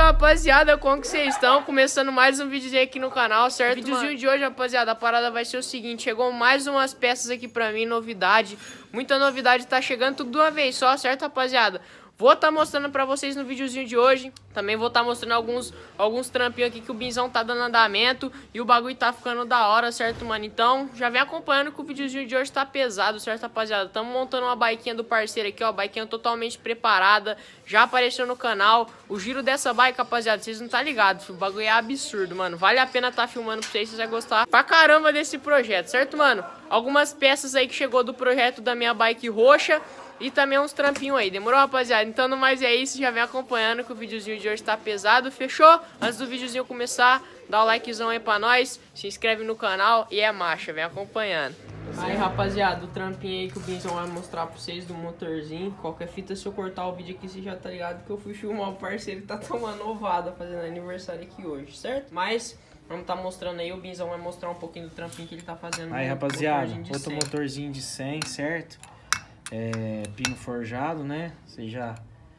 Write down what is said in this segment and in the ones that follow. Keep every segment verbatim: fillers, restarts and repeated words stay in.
rapaziada, como que vocês estão? Começando mais um videozinho aqui no canal, certo? O videozinho de hoje, rapaziada, a parada vai ser o seguinte: chegou mais umas peças aqui pra mim, novidade. Muita novidade tá chegando tudo de uma vez só, certo, rapaziada? Vou estar tá mostrando pra vocês no videozinho de hoje. Também vou estar tá mostrando alguns, alguns trampinhos aqui que o Binzão tá dando andamento. E o bagulho tá ficando da hora, certo, mano? Então, já vem acompanhando que o videozinho de hoje tá pesado, certo, rapaziada? Tamo montando uma bikezinha do parceiro aqui, ó. Bikezinha totalmente preparada. Já apareceu no canal. O giro dessa bike, rapaziada, vocês não tá ligados. O bagulho é absurdo, mano. Vale a pena tá filmando pra vocês, vocês vão gostar pra caramba desse projeto, certo, mano? Algumas peças aí que chegou do projeto da minha bike roxa. E também uns trampinhos aí, demorou, rapaziada? Então, no mais é isso, já vem acompanhando que o videozinho de hoje tá pesado, fechou? Antes do videozinho começar, dá o likezão aí pra nós, se inscreve no canal e é marcha, vem acompanhando. Aí, rapaziada, o trampinho aí que o Binzão vai mostrar pra vocês do motorzinho. Qualquer fita, se eu cortar o vídeo aqui, você já tá ligado que eu fui filmar o parceiro que tá tomando ovada, fazendo aniversário aqui hoje, certo? Mas vamos tá mostrando aí, o Binzão vai mostrar um pouquinho do trampinho que ele tá fazendo. Aí, rapaziada, outro cem. motorzinho de cem, certo? É, pino forjado, né? Você já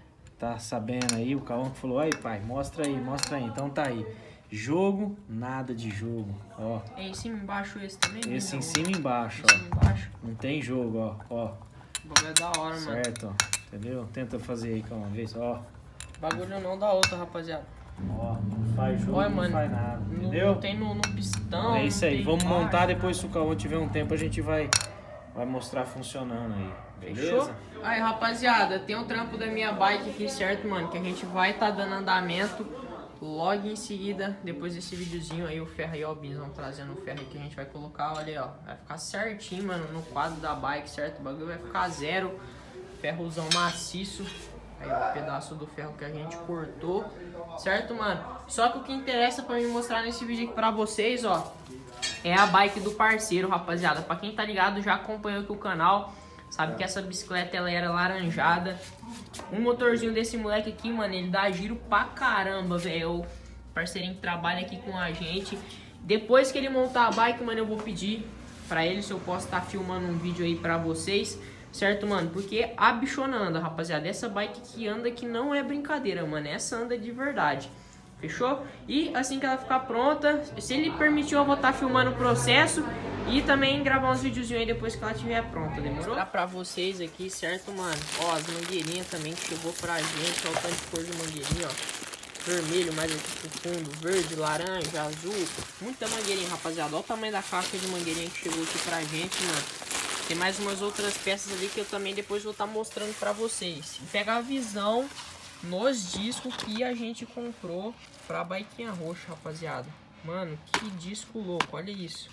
tá sabendo aí. O Cauã falou: aí, pai, mostra aí, mostra aí. Então tá aí. Jogo, nada de jogo, ó. É em cima e embaixo esse também? Esse em cima e embaixo, ó. Em cima e embaixo. Não tem jogo, ó, ó. O bagulho é da hora, mano. Certo, ó. Entendeu? Tenta fazer aí, Cauã, vez, ó. Bagulho não dá outra, rapaziada. Ó, não faz jogo, Olha, não mano, faz nada, entendeu? Não tem no, no pistão. É isso aí, vamos embaixo, montar depois, se o Cauã tiver um tempo, a gente vai, vai mostrar funcionando aí. Beleza? Fechou? Aí, rapaziada, tem um trampo da minha bike aqui, certo, mano? Que a gente vai tá dando andamento logo em seguida, depois desse videozinho aí, o ferro aí, ó, o Binzão trazendo o ferro aí que a gente vai colocar, olha aí, ó. Vai ficar certinho, mano, no quadro da bike, certo? O bagulho vai ficar zero, ferrozão maciço. Aí, ó, o pedaço do ferro que a gente cortou, certo, mano? Só que o que interessa pra mim mostrar nesse vídeo aqui pra vocês, ó, é a bike do parceiro, rapaziada. Pra quem tá ligado, já acompanhou aqui o canal, sabe que essa bicicleta ela era laranjada. Um motorzinho desse moleque aqui, mano, ele dá giro pra caramba, velho. O parceirinho que trabalha aqui com a gente. Depois que ele montar a bike, mano, eu vou pedir pra ele se eu posso estar tá filmando um vídeo aí pra vocês, certo, mano? Porque a bichona anda, rapaziada. Essa bike que anda que não é brincadeira, mano. Essa anda de verdade. Fechou? E assim que ela ficar pronta, se ele permitiu, eu vou estar tá filmando o processo e também gravar uns videozinhos aí depois que ela estiver pronta, demorou? Vou mostrar pra vocês aqui, certo, mano? Ó, as mangueirinhas também que chegou pra gente, ó, o tanto de cor de mangueirinha, ó. Vermelho, mais aqui pro fundo, verde, laranja, azul. Muita mangueirinha, rapaziada. Ó o tamanho da caixa de mangueirinha que chegou aqui pra gente, mano. Tem mais umas outras peças ali que eu também depois vou estar tá mostrando pra vocês. Pega a visão nos discos que a gente comprou pra bikezinha roxa, rapaziada. Mano, que disco louco, olha isso.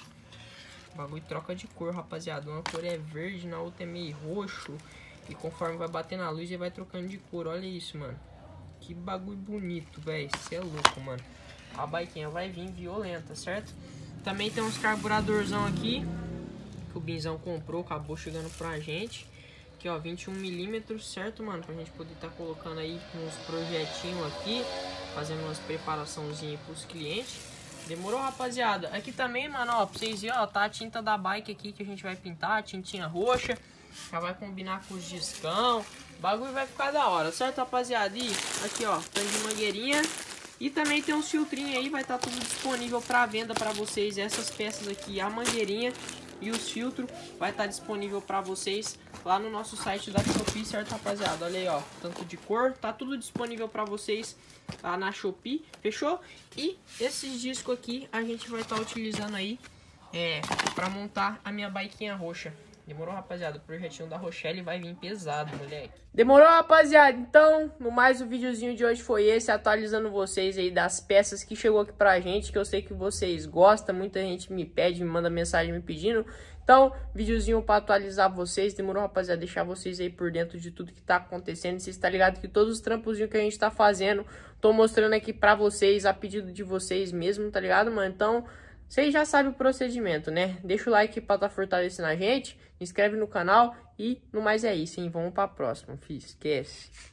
O bagulho troca de cor, rapaziada. Uma cor é verde, na outra é meio roxo. E conforme vai bater na luz, ele vai trocando de cor. Olha isso, mano. Que bagulho bonito, velho. Você é louco, mano. A bikezinha vai vir violenta, certo? Também tem uns carburadorzão aqui que o Binzão comprou, acabou chegando pra gente. Aqui, ó, vinte e um milímetros, certo, mano? Pra gente poder estar tá colocando aí uns projetinhos aqui, fazendo umas preparaçãozinhas pros clientes. Demorou, rapaziada? Aqui também, mano, ó, pra vocês verem, ó, tá a tinta da bike aqui que a gente vai pintar, a tintinha roxa. Já vai combinar com os discão. O bagulho vai ficar da hora, certo, rapaziada? E aqui, ó, tanto de mangueirinha. E também tem uns filtrinhos aí, vai estar tá tudo disponível pra venda pra vocês. Essas peças aqui, a mangueirinha e os filtros vai estar tá disponível para vocês lá no nosso site da Shopee, certo, rapaziada? Olha aí, ó, tanto de cor, tá tudo disponível para vocês lá na Shopee, fechou? E esses discos aqui a gente vai estar tá utilizando aí é, para montar a minha bikezinha roxa. Demorou, rapaziada? O projetinho da Rochelle vai vir pesado, moleque. Demorou, rapaziada? Então, no mais, o videozinho de hoje foi esse, atualizando vocês aí das peças que chegou aqui pra gente, que eu sei que vocês gostam, muita gente me pede, me manda mensagem me pedindo. Então, videozinho pra atualizar vocês. Demorou, rapaziada? Deixar vocês aí por dentro de tudo que tá acontecendo. Vocês tá ligado que todos os trampozinhos que a gente tá fazendo, tô mostrando aqui pra vocês, a pedido de vocês mesmo, tá ligado, mano? Então, vocês já sabem o procedimento, né? Deixa o like pra tá fortalecendo a gente, se inscreve no canal e no mais é isso, hein? Vamos pra próxima, filho. Esquece.